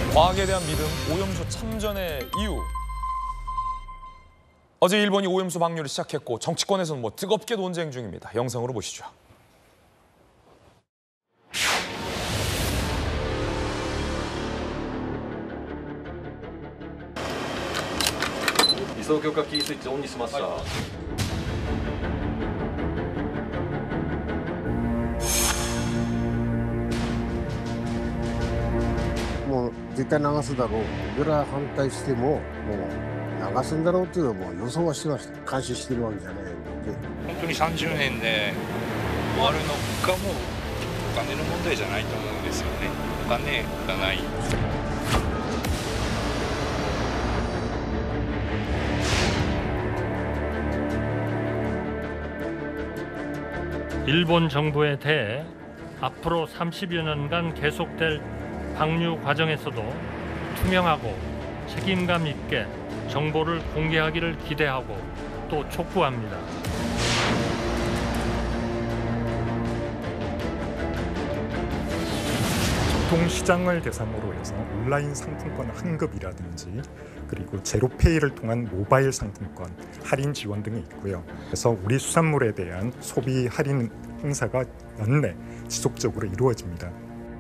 과학에 대한 믿음, 오염수 참전의 이유. 어제 일본이 오염수 방류를 시작했고 정치권에서는 뜨겁게 논쟁 중입니다. 영상으로 보시죠. 이소強化キースイッチオンにしました。 もう絶対流すだろう、いくら反対しても、もう流すんだろうというのはもう予想はしてました。監視してるわけじゃないので。 本当に30年で終わるのかもお金の問題じゃないと思うんですよね。お金がない。 일본 정부에 대해 앞으로 30여 년간 계속될 방류 과정에서도 투명하고 책임감 있게 정보를 공개하기를 기대하고 또 촉구합니다. 전통시장을 대상으로 해서 온라인 상품권 환급이라든지 그리고 제로페이를 통한 모바일 상품권 할인 지원 등이 있고요. 그래서 우리 수산물에 대한 소비 할인 행사가 연내 지속적으로 이루어집니다.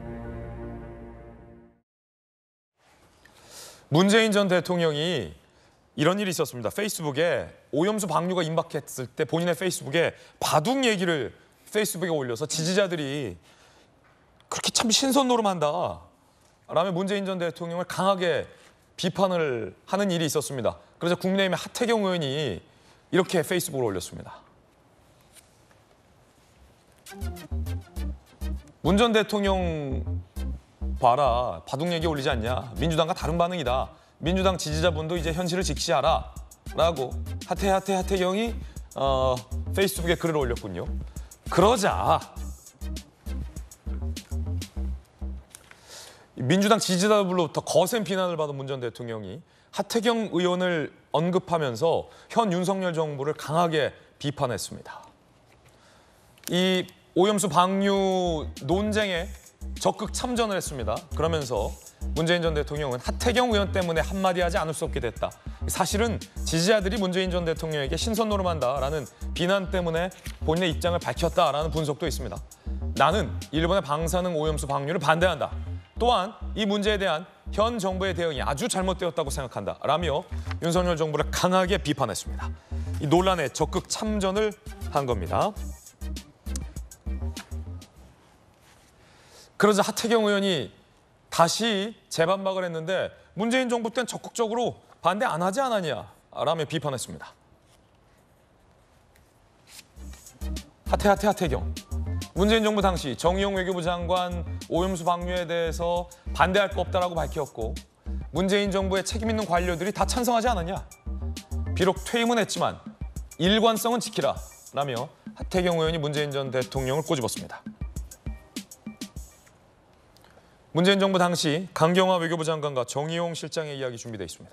문재인 전 대통령이 이런 일이 있었습니다. 페이스북에 오염수 방류가 임박했을 때 본인의 페이스북에 바둑 얘기를 페이스북에 올려서 지지자들이 그렇게 참 신선노름한다 라며 문재인 전 대통령을 강하게 비판을 하는 일이 있었습니다. 그래서 국민의힘의 하태경 의원이 이렇게 페이스북을 올렸습니다. 문 전 대통령 봐라, 바둑 얘기 올리지 않냐. 민주당과 다른 반응이다. 민주당 지지자분도 이제 현실을 직시하라 라고 하태경이 페이스북에 글을 올렸군요. 그러자 민주당 지지자들로부터 거센 비난을 받은 문 전 대통령이 하태경 의원을 언급하면서 현 윤석열 정부를 강하게 비판했습니다. 이 오염수 방류 논쟁에 적극 참전을 했습니다. 그러면서 문재인 전 대통령은 하태경 의원 때문에 한마디 하지 않을 수 없게 됐다. 사실은 지지자들이 문재인 전 대통령에게 신선노름한다라는 비난 때문에 본인의 입장을 밝혔다라는 분석도 있습니다. 나는 일본의 방사능 오염수 방류를 반대한다. 또한 이 문제에 대한 현 정부의 대응이 아주 잘못되었다고 생각한다 라며 윤석열 정부를 강하게 비판했습니다. 이 논란에 적극 참전을 한 겁니다. 그러자 하태경 의원이 다시 재반박을 했는데 문재인 정부 때는 적극적으로 반대 안 하지 않았냐 라며 비판했습니다. 하태경. 문재인 정부 당시 정의용 외교부 장관 오염수 방류에 대해서 반대할 거 없다라고 밝혔고 문재인 정부의 책임 있는 관료들이 다 찬성하지 않았냐. 비록 퇴임은 했지만 일관성은 지키라 라며 하태경 의원이 문재인 전 대통령을 꼬집었습니다. 문재인 정부 당시 강경화 외교부 장관과 정의용 실장의 이야기 준비되어 있습니다.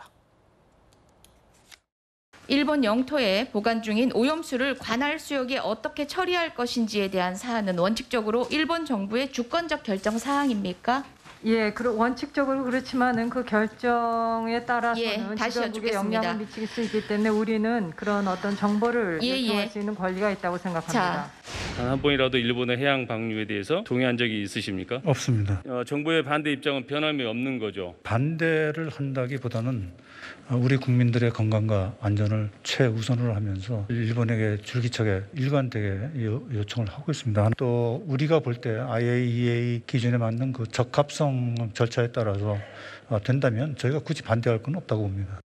일본 영토에 보관 중인 오염수를 관할 수역에 어떻게 처리할 것인지에 대한 사안은 원칙적으로 일본 정부의 주권적 결정 사항입니까? 예, 원칙적으로 그렇지만은 그 결정에 따라서는 다시 지자국에 여쭙겠습니다. 영향을 미칠 수 있기 때문에 우리는 그런 어떤 정보를 요청할 수 있는 권리가 있다고 생각합니다. 단 한 번이라도 일본의 해양 방류에 대해서 동의한 적이 있으십니까? 없습니다. 정부의 반대 입장은 변함이 없는 거죠? 반대를 한다기보다는 우리 국민들의 건강과 안전을 최우선으로 하면서 일본에게 줄기차게 일관되게 요청을 하고 있습니다. 또 우리가 볼 때 IAEA 기준에 맞는 그 적합성 절차에 따라서 된다면 저희가 굳이 반대할 건 없다고 봅니다.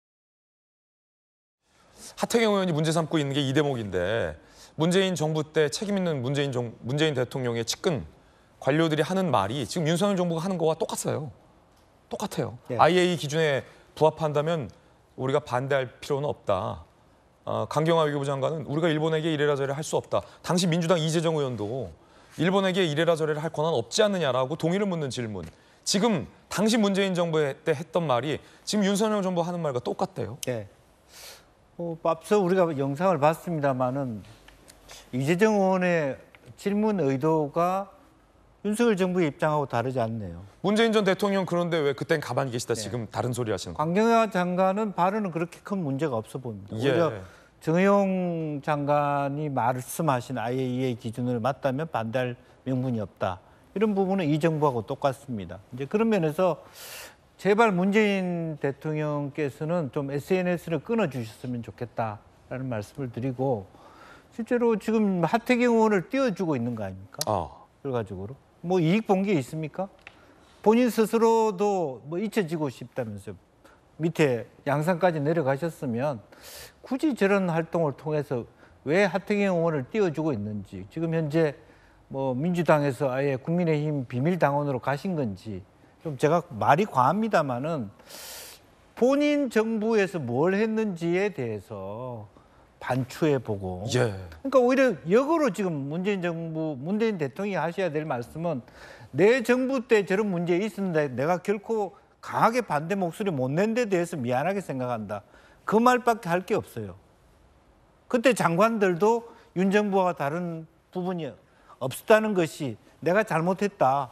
하태경 의원이 문제 삼고 있는 게 이 대목인데 문재인 정부 때 책임 있는 문재인 대통령의 측근 관료들이 하는 말이 지금 윤석열 정부가 하는 거와 똑같아요. 예. IAEA 기준에 부합한다면 우리가 반대할 필요는 없다. 강경화 외교부 장관은 우리가 일본에게 이래라 저래라 할 수 없다. 당시 민주당 이재정 의원도 일본에게 이래라 저래라 할 권한 없지 않느냐라고 동의를 묻는 질문. 지금 당시 문재인 정부 때 했던 말이 지금 윤석열 정부 하는 말과 똑같대요. 네. 앞서 우리가 영상을 봤습니다마는 이재정 의원의 질문 의도가 윤석열 정부의 입장하고 다르지 않네요. 문재인 전 대통령 그런데 왜 그땐 가만히 계시다 지금 다른 소리 하시는 거예요? 강경화 장관은 발언은 그렇게 큰 문제가 없어 보입니다. 예. 오히려 정의용 장관이 말씀하신 IAEA 기준을 맞다면 반대할 명분이 없다. 이런 부분은 이 정부하고 똑같습니다. 이제 그런 면에서 제발 문재인 대통령께서는 좀 SNS를 끊어주셨으면 좋겠다라는 말씀을 드리고 실제로 지금 하태경 의원을 띄워주고 있는 거 아닙니까? 결과적으로. 뭐 이익 본 게 있습니까? 본인 스스로도 뭐 잊혀지고 싶다면서요. 밑에 양산까지 내려가셨으면 굳이 저런 활동을 통해서 왜 하태경 의원을 띄워주고 있는지 지금 현재 뭐 민주당에서 아예 국민의힘 비밀당원으로 가신 건지 좀 제가 말이 과합니다만은 본인 정부에서 뭘 했는지에 대해서 반추해보고 그러니까 오히려 역으로 지금 문재인 대통령이 하셔야 될 말씀은 내 정부 때 저런 문제 있었는데 내가 결코 강하게 반대 목소리 못 낸 데 대해서 미안하게 생각한다. 그 말밖에 할 게 없어요. 그때 장관들도 윤 정부와 다른 부분이 없었다는 것이 내가 잘못했다.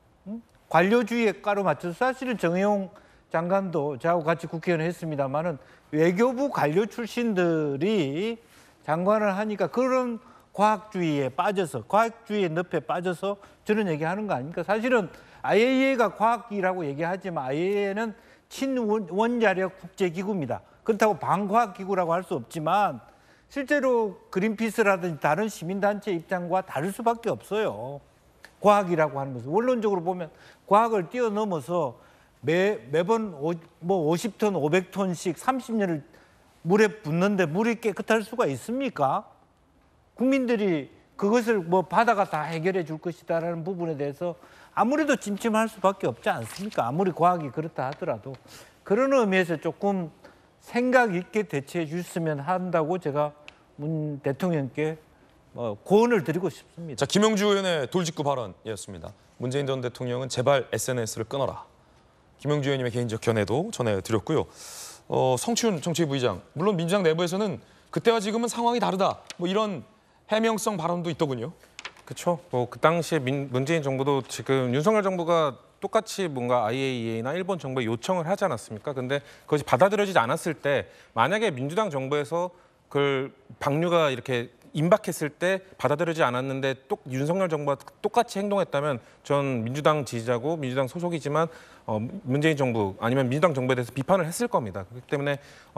관료주의에 깔아맞춰서 사실은 정의용 장관도 저하고 같이 국회의원을 했습니다마는 외교부 관료 출신들이 장관을 하니까 그런 과학주의에 빠져서 과학주의의 늪에 빠져서 저런 얘기하는 거 아닙니까? 사실은 IAEA가 과학기라고 얘기하지만 IAEA는 친원자력 국제기구입니다. 그렇다고 반과학기구라고 할 수 없지만 실제로 그린피스라든지 다른 시민단체 입장과 다를 수밖에 없어요. 과학이라고 하는 것은 원론적으로 보면 과학을 뛰어넘어서 매번 뭐 50톤, 500톤씩 30년을 물에 붓는데 물이 깨끗할 수가 있습니까? 국민들이 그것을 뭐 바다가 다 해결해 줄 것이다라는 부분에 대해서 아무래도 찜찜할 수밖에 없지 않습니까? 아무리 과학이 그렇다 하더라도 그런 의미에서 조금 생각 있게 대처해 주셨으면 한다고 제가 문 대통령께 고언을 드리고 싶습니다. 자, 김영주 의원의 돌직구 발언이었습니다. 문재인 전 대통령은 제발 SNS를 끊어라. 김영주 의원님의 개인적 견해도 전해드렸고요. 성춘 정치부의장, 물론 민주당 내부에서는 그때와 지금은 상황이 다르다. 뭐 이런 해명성 발언도 있더군요. 그렇죠. 뭐 그 당시에 문재인 정부도 지금 윤석열 정부가 똑같이 뭔가 IAEA나 일본 정부에 요청을 하지 않았습니까? 근데 그것이 받아들여지지 않았을 때 만약에 민주당 정부에서 그걸 방류가 이렇게 임박했을 때 받아들여지지 않았는데 윤석열 정부가 똑같이 행동했다면 전 민주당 지지자고 민주당 소속이지만 문재인 정부 아니면 민주당 정부에 대해서 비판을 했을 겁니다. 그렇기 때문에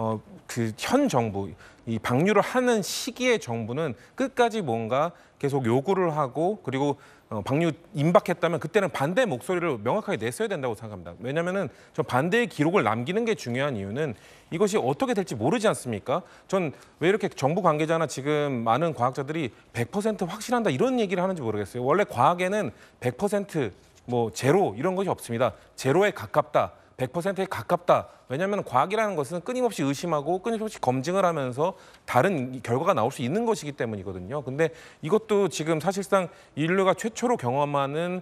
그 현 정부, 이 방류를 하는 시기의 정부는 끝까지 뭔가 계속 요구를 하고 그리고 방류 임박했다면 그때는 반대 목소리를 명확하게 냈어야 된다고 생각합니다. 왜냐하면은 저 반대의 기록을 남기는 게 중요한 이유는 이것이 어떻게 될지 모르지 않습니까? 전 왜 이렇게 정부 관계자나 지금 많은 과학자들이 100% 확실한다 이런 얘기를 하는지 모르겠어요. 원래 과학에는 100% 뭐 제로 이런 것이 없습니다. 제로에 가깝다. 100%에 가깝다. 왜냐하면 과학이라는 것은 끊임없이 의심하고 끊임없이 검증을 하면서 다른 결과가 나올 수 있는 것이기 때문이거든요. 근데 이것도 지금 사실상 인류가 최초로 경험하는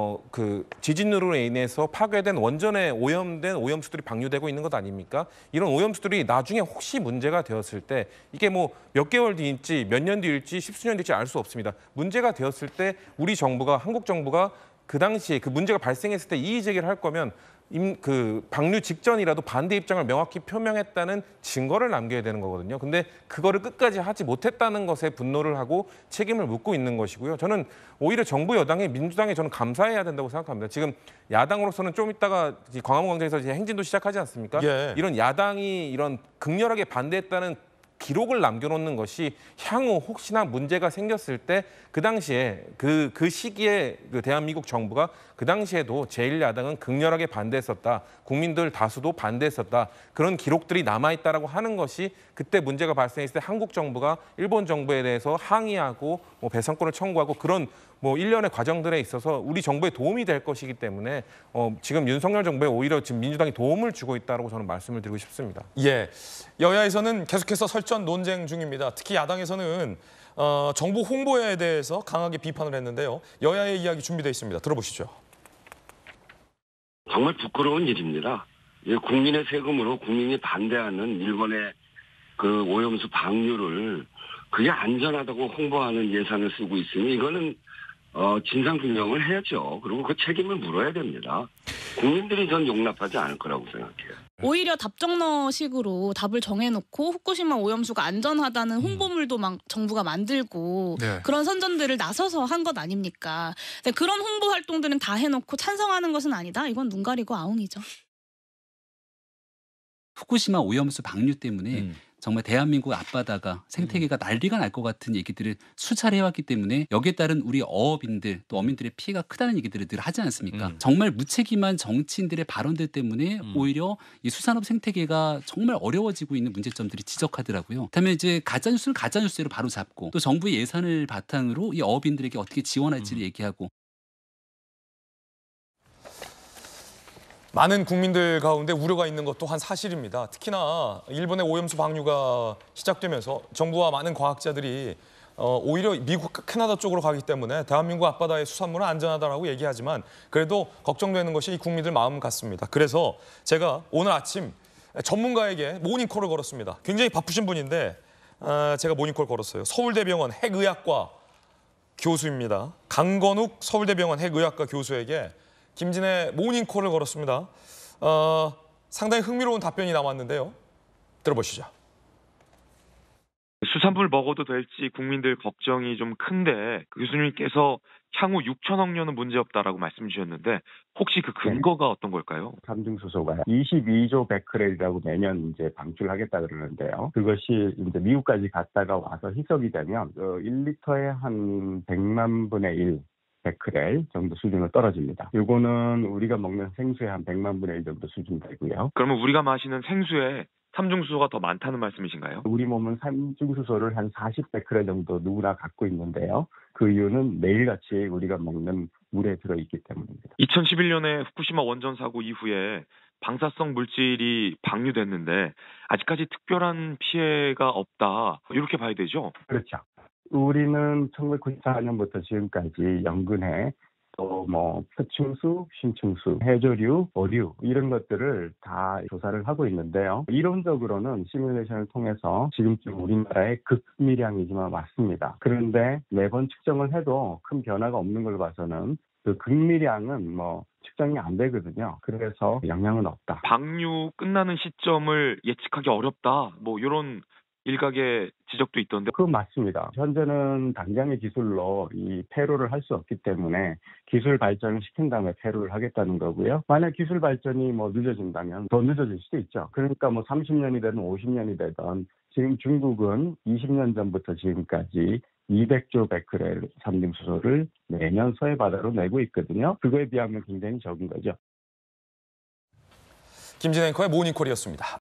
그 지진으로 인해서 파괴된 원전에 오염된 오염수들이 방류되고 있는 것 아닙니까? 이런 오염수들이 나중에 혹시 문제가 되었을 때 이게 뭐 몇 개월 뒤일지 몇 년 뒤일지 십수년 뒤일지 알 수 없습니다. 문제가 되었을 때 우리 정부가 한국 정부가 그 당시에 그 문제가 발생했을 때 이의 제기를 할 거면 그 방류 직전이라도 반대 입장을 명확히 표명했다는 증거를 남겨야 되는 거거든요. 근데 그거를 끝까지 하지 못했다는 것에 분노를 하고 책임을 묻고 있는 것이고요. 저는 오히려 정부 여당에 민주당에 저는 감사해야 된다고 생각합니다. 지금 야당으로서는 좀 이따가 광화문 광장에서 이제 행진도 시작하지 않습니까? 예. 이런 야당이 이런 극렬하게 반대했다는 기록을 남겨놓는 것이 향후 혹시나 문제가 생겼을 때 그 당시에 그 시기에 그 대한민국 정부가 그 당시에도 제1야당은 극렬하게 반대했었다. 국민들 다수도 반대했었다. 그런 기록들이 남아있다라고 하는 것이 그때 문제가 발생했을 때 한국 정부가 일본 정부에 대해서 항의하고 뭐 배상권을 청구하고 그런 뭐 일련의 과정들에 있어서 우리 정부에 도움이 될 것이기 때문에 지금 윤석열 정부에 오히려 지금 민주당이 도움을 주고 있다고 저는 말씀을 드리고 싶습니다. 예, 여야에서는 계속해서 설전 논쟁 중입니다. 특히 야당에서는 정부 홍보에 대해서 강하게 비판을 했는데요. 여야의 이야기 준비되어 있습니다. 들어보시죠. 정말 부끄러운 일입니다. 국민의 세금으로 국민이 반대하는 일본의 그 오염수 방류를 그게 안전하다고 홍보하는 예산을 쓰고 있으니 이거는 진상규명을 해야죠. 그리고 그 책임을 물어야 됩니다. 국민들이 전 용납하지 않을 거라고 생각해요. 오히려 답정너식으로 답을 정해놓고 후쿠시마 오염수가 안전하다는 홍보물도 막 정부가 만들고 그런 선전들을 나서서 한 것 아닙니까? 근데 그런 홍보 활동들은 다 해놓고 찬성하는 것은 아니다. 이건 눈 가리고 아웅이죠. 후쿠시마 오염수 방류 때문에 정말 대한민국 앞바다가 생태계가 난리가 날 것 같은 얘기들을 수차례 해왔기 때문에 여기에 따른 우리 어업인들 또 어민들의 피해가 크다는 얘기들을 늘 하지 않습니까? 정말 무책임한 정치인들의 발언들 때문에 오히려 이 수산업 생태계가 정말 어려워지고 있는 문제점들이 지적하더라고요. 그다음에 이제 가짜뉴스는 가짜뉴스로 바로 잡고 또 정부의 예산을 바탕으로 이 어업인들에게 어떻게 지원할지를 얘기하고 많은 국민들 가운데 우려가 있는 것 또한 사실입니다. 특히나 일본의 오염수 방류가 시작되면서 정부와 많은 과학자들이 오히려 미국, 캐나다 쪽으로 가기 때문에 대한민국 앞바다의 수산물은 안전하다라고 얘기하지만 그래도 걱정되는 것이 이 국민들 마음 같습니다. 그래서 제가 오늘 아침 전문가에게 모닝콜을 걸었습니다. 굉장히 바쁘신 분인데 제가 모닝콜 걸었어요. 서울대병원 핵의학과 교수입니다. 강건욱 서울대병원 핵의학과 교수에게 김진애 모닝콜을 걸었습니다. 상당히 흥미로운 답변이 나왔는데요. 들어보시죠. 수산물 먹어도 될지 국민들 걱정이 좀 큰데 교수님께서 향후 6천억 년은 문제없다라고 말씀 주셨는데 혹시 그 근거가 어떤 걸까요? 삼중수소가 22조 베크렐이라고 매년 이제 방출을 하겠다 그러는데요. 그것이 이제 미국까지 갔다가 와서 희석이 되면 1리터에 한 100만 분의 1 베크렐 정도 수준으로 떨어집니다. 이거는 우리가 먹는 생수의 한 100만 분의 1 정도 수준 되고요. 그러면 우리가 마시는 생수에 삼중수소가 더 많다는 말씀이신가요? 우리 몸은 삼중수소를 한 40베크렐 정도 누구나 갖고 있는데요. 그 이유는 매일같이 우리가 먹는 물에 들어있기 때문입니다. 2011년에 후쿠시마 원전 사고 이후에 방사성 물질이 방류됐는데 아직까지 특별한 피해가 없다. 이렇게 봐야 되죠? 그렇죠. 우리는 1994년부터 지금까지 연근해 또 뭐 표층수, 심층수, 해조류, 어류 이런 것들을 다 조사를 하고 있는데요. 이론적으로는 시뮬레이션을 통해서 지금쯤 우리나라의 극미량이지만 맞습니다. 그런데 매번 측정을 해도 큰 변화가 없는 걸 봐서는 그 극미량은 뭐 측정이 안 되거든요. 그래서 영향은 없다. 방류 끝나는 시점을 예측하기 어렵다. 뭐 이런 일각의 지적도 있던데. 그건 맞습니다. 현재는 당장의 기술로 이 폐로를 할 수 없기 때문에 기술 발전을 시킨 다음에 폐로를 하겠다는 거고요. 만약 기술 발전이 뭐 늦어진다면 더 늦어질 수도 있죠. 그러니까 뭐 30년이 되든 50년이 되든 지금 중국은 20년 전부터 지금까지 200조 베크렐 삼중수소를 매년 서해 바다로 내고 있거든요. 그거에 비하면 굉장히 적은 거죠. 김진애 앵커의 모닝콜이었습니다.